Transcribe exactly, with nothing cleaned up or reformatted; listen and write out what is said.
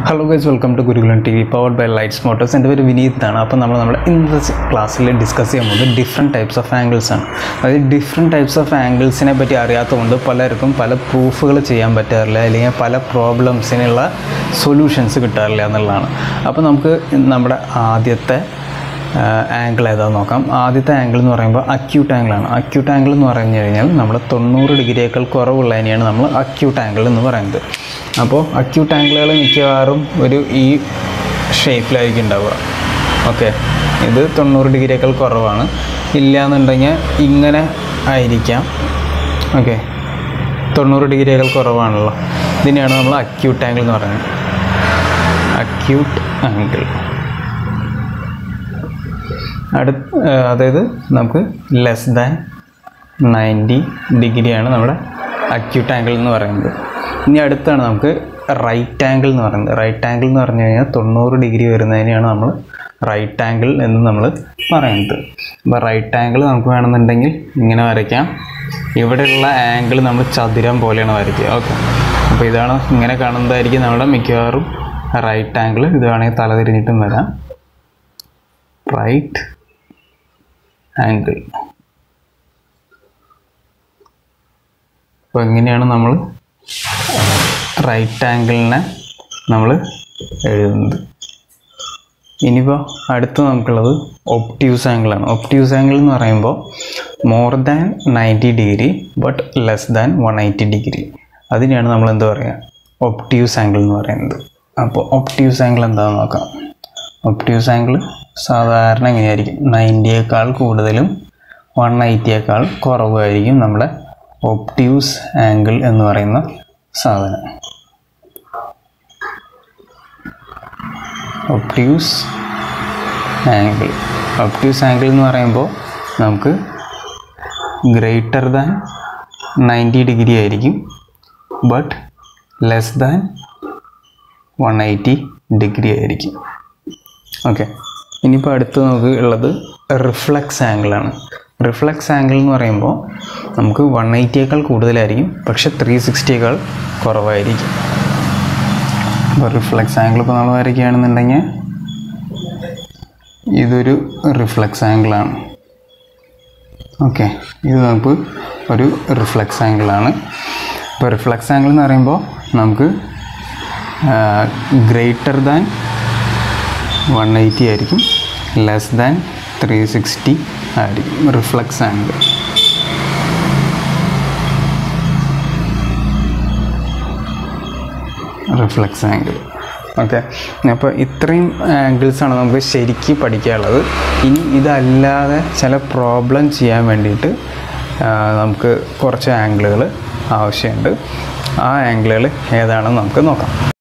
Hello guys, welcome to Gurukulam T V powered by Lights Motors. And very Vineet ആണ്. അപ്പോൾ നമ്മൾ നമ്മുടെ in this ക്ലാസ്സിൽ discuss ചെയ്യാൻ പോകുന്നത് ഡിഫറെൻറ്റ് ടൈപ്സ് ഓഫ് ആംഗിൾസ് ആണ്. അതായത് ഡിഫറെൻറ്റ് ടൈപ്സ് ഓഫ് ആംഗിൾസിനെ പറ്റി അറിയാത്തതുകൊണ്ട് പലർക്കും പല പ്രൂഫുകൾ ചെയ്യാൻ പറ്റാറില്ല, അല്ലെങ്കിൽ പല പ്രോബ്ലംസിനുള്ള സൊല്യൂഷൻസ് കിട്ടാറില്ല എന്നുള്ളതാണ്. അപ്പോൾ നമുക്ക് നമ്മുടെ ആദ്യത്തെ ആംഗിൾ ഏതാണെന്ന് നോക്കാം. ആദ്യത്തെ ആംഗിൾ എന്ന് പറയുമ്പോൾ അക്യൂട്ട് ആംഗിളാണ്. അക്യൂട്ട് ആംഗിൾ എന്ന് പറഞ്ഞു കഴിഞ്ഞാൽ നമ്മൾ തൊണ്ണൂറ് ഡിഗ്രിയേക്കാൾ കുറവുള്ളതിനെയാണ് നമ്മൾ അക്യൂട്ട് ആംഗിൾ എന്ന് പറയുന്നത്. അപ്പോൾ അക്യൂട്ട് ആംഗിളുകൾ മിക്കവാറും ഒരു ഈ ഷേപ്പിലായിരിക്കും ഉണ്ടാവുക. ഓക്കെ, ഇത് തൊണ്ണൂറ് ഡിഗ്രിയേക്കാൾ കുറവാണ്. ഇല്ല എന്നുണ്ടെങ്കിൽ ഇങ്ങനെ ആയിരിക്കാം. ഓക്കെ, തൊണ്ണൂറ് ഡിഗ്രിയേക്കാൾ കുറവാണല്ലോ. ഇതിനെയാണ് നമ്മൾ അക്യൂട്ട് ആംഗിൾ എന്ന് പറയുന്നത്. അക്യൂട്ട് ആംഗിൾ അടുത്ത് അതായത് നമുക്ക് ലെസ് ദാൻ നയൻറ്റി ഡിഗ്രിയാണ് നമ്മുടെ അക്യൂട്ട് ആംഗിൾ എന്ന് പറയുന്നത്. ഇനി അടുത്താണ് നമുക്ക് റൈറ്റ് ആംഗിൾ എന്ന് പറയുന്നത്. റൈറ്റ് ആംഗിൾ എന്ന് പറഞ്ഞു കഴിഞ്ഞാൽ തൊണ്ണൂറ് ഡിഗ്രി വരുന്നതിനെയാണ് നമ്മൾ റൈറ്റ് ആംഗിൾ എന്ന് നമ്മൾ പറയുന്നത്. അപ്പോൾ റൈറ്റ് ആംഗിൾ നമുക്ക് വേണമെന്നുണ്ടെങ്കിൽ ഇങ്ങനെ വരയ്ക്കാം. ഇവിടെയുള്ള ആംഗിൾ നമ്മൾ ചതുരം പോലെയാണ് വരയ്ക്കുക. ഓക്കെ, അപ്പോൾ ഇതാണ് ഇങ്ങനെ കാണുന്നതായിരിക്കും നമ്മുടെ മിക്കവാറും റൈറ്റ് ആംഗിൾ. ഇത് വേണമെങ്കിൽ തല തിരിഞ്ഞിട്ടും വരാം. Right angle. അപ്പോൾ ഇങ്ങനെയാണ് നമ്മൾ റൈറ്റ് ആംഗിളിനെ നമ്മൾ എഴുതുന്നത്. ഇനിയിപ്പോൾ അടുത്ത് നമുക്കുള്ളത് ഒബ്റ്റ്യൂസ് ആംഗിളാണ്. ഒബ്റ്റ്യൂസ് ആംഗിൾ എന്ന് പറയുമ്പോൾ more than ninety degree but less than one eighty degree. അതിനെയാണ് നമ്മൾ എന്താ പറയുക, ഒബ്റ്റ്യൂസ് ആംഗിൾ എന്ന് പറയുന്നത്. അപ്പോൾ ഒബ്റ്റ്യൂസ് ആംഗിൾ എന്താണെന്ന് നോക്കാം. ഒബ്റ്റ്യൂസ് ആംഗിൾ സാധാരണ എങ്ങനെയായിരിക്കും, നയൻറ്റിയേക്കാൾ കൂടുതലും വൺ എയ്റ്റിയേക്കാൾ കുറവായിരിക്കും നമ്മുടെ ഒബ്റ്റ്യൂസ് ആംഗിൾ എന്ന് പറയുന്ന സാധനം. ഒബ്റ്റ്യൂസ് ആംഗിൾ ഒബ്റ്റ്യൂസ് ആംഗിൾ എന്ന് പറയുമ്പോൾ നമുക്ക് ഗ്രേറ്റർ ദാൻ നയൻറ്റി ഡിഗ്രി ആയിരിക്കും but less than one eighty degree ആയിരിക്കും. ഓക്കെ, ഇനിയിപ്പോൾ അടുത്ത് നമുക്ക് ഉള്ളത് റിഫ്ലക്സ് ആംഗിളാണ്. റിഫ്ലക്സ് ആംഗിൾ എന്ന് പറയുമ്പോൾ നമുക്ക് വൺ എയ്റ്റിയേക്കാൾ കൂടുതലായിരിക്കും പക്ഷെ ത്രീ സിക്സ്റ്റിയേക്കാൾ കുറവായിരിക്കും. അപ്പോൾ റിഫ്ലക്സ് ആംഗിൾ ഇപ്പോൾ നമ്മൾ വരയ്ക്കുകയാണെന്നുണ്ടെങ്കിൽ ഇതൊരു റിഫ്ലക്സ് ആംഗിളാണ്. ഓക്കെ, ഇത് നമുക്ക് ഒരു റിഫ്ലക്സ് ആംഗിളാണ്. ഇപ്പോൾ റിഫ്ലക്സ് ആംഗിൾ എന്ന് പറയുമ്പോൾ നമുക്ക് ഗ്രേറ്റർ ദാൻ വൺ എയ്റ്റി ആയിരിക്കും, ലെസ് ദാൻ ത്രീ സിക്സ്റ്റി ആയിരിക്കും reflex angle. Reflex angle. Okay, അപ്പോൾ ഇത്രയും ആംഗിൾസാണ് നമുക്ക് ശരിക്കും പഠിക്കാനുള്ളത്. ഇനി ഇതല്ലാതെ ചില പ്രോബ്ലം ചെയ്യാൻ വേണ്ടിയിട്ട് നമുക്ക് കുറച്ച് ആംഗിളുകൾ ആവശ്യമുണ്ട്. ആ ആംഗിളുകൾ ഏതാണെന്ന് നമുക്ക് നോക്കാം.